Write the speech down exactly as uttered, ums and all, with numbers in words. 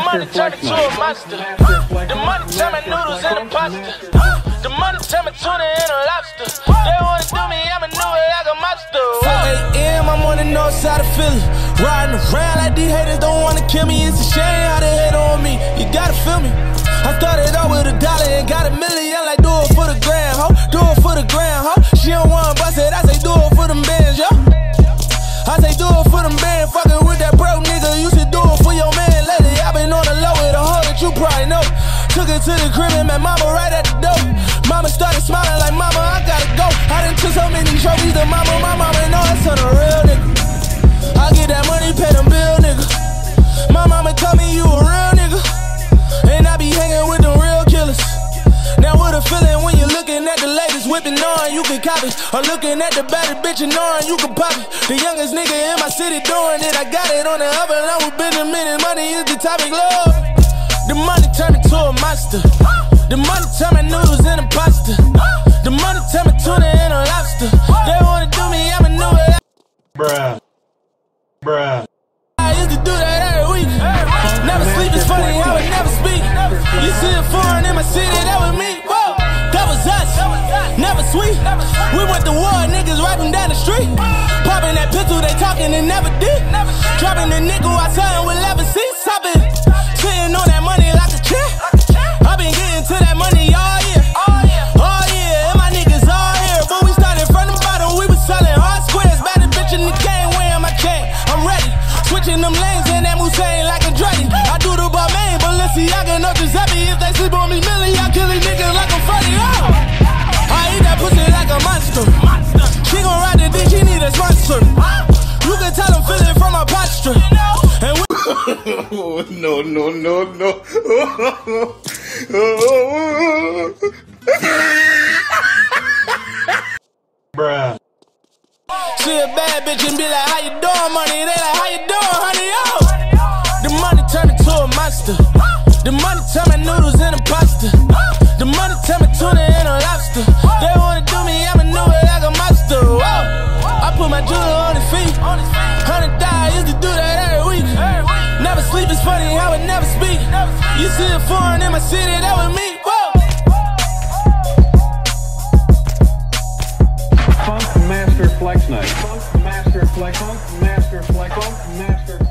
money turn me to a monster. The money turn me noodles and a pasta. The money turn me tuna and a lobster. They wanna do me, I'ma do it like a monster. four A M I'm on the north side of Philly, riding around like these haters don't wanna kill me. It's a shame how they hate on me. You gotta feel me. I started out with a dollar and got a million. Like do it for the gram, ho. Do it for the gram, ho. She don't wanna bust it, I say do it for them bands, yo. I say do it for them bands, fucking with that broke nigga. You should do it for your man lately. I been on the low with a hoe that you probably know. Took it to the crib and met mama right at the door. Mama started smiling like, mama, I gotta go. I done took so many trophies to mama, my mama know it's on a real nigga. I get that money, pay them bill, nigga. My mama tell me you a real nigga, and I be hanging with them real killers. Now what a feeling when you're looking at the latest whipping on you can copy, or looking at the baddest bitch and knowing you can pop it. The youngest nigga in my city doing it, I got it on the other line with Benjamin, and money is the topic, love. The money turn me to a monster. The money turn me noodles and a pasta. The money turn me tuna and a lobster. They wanna do me, I'ma do it. Bruh. Bruh. I used to do that every week. Never sleep is funny, I would never speak. You see a foreign in my city, that was me. Whoa, that was us. Never sweet. We went to war, niggas rapping down the street. Popping that pistol, they talking and never did. Dropping the nickel, I tell them we'll never see. I've been sitting on that money like a chair. I've been getting to that money all year. All year, and my niggas all here. But we started from the bottom, we was selling hard squares. Baddest bitch in the game, wearing my chain. I'm ready. Switching them lanes in that Moussain like a Dreddy. I do the Balmain, Balenciaga, no Giuseppe. If they sleep on me, Millie, I kill these niggas like I'm Freddy. Oh. I eat that pussy like a monster. She gon' ride the dick, she need a sponsor. You can tell I'm feeling from my posture. And we oh, no, no, no, no. Bruh. See a bad bitch and be like, how you doing, money? They like, how you doing, honey? Oh. The money turn me to a monster. The money turn me noodles and a pasta. The money turn me tuna and a lobster. They wanna do me, I'ma do it like a monster. Whoa. I put my jewelry on his feet. Hundred die, used to do that every week. Never sleep is funny, I would never speak. You see a foreign in my city, that was me. Whoa. Funk Master Flex Night. Funk Master Flex. Funk Master Flex. Funk Master.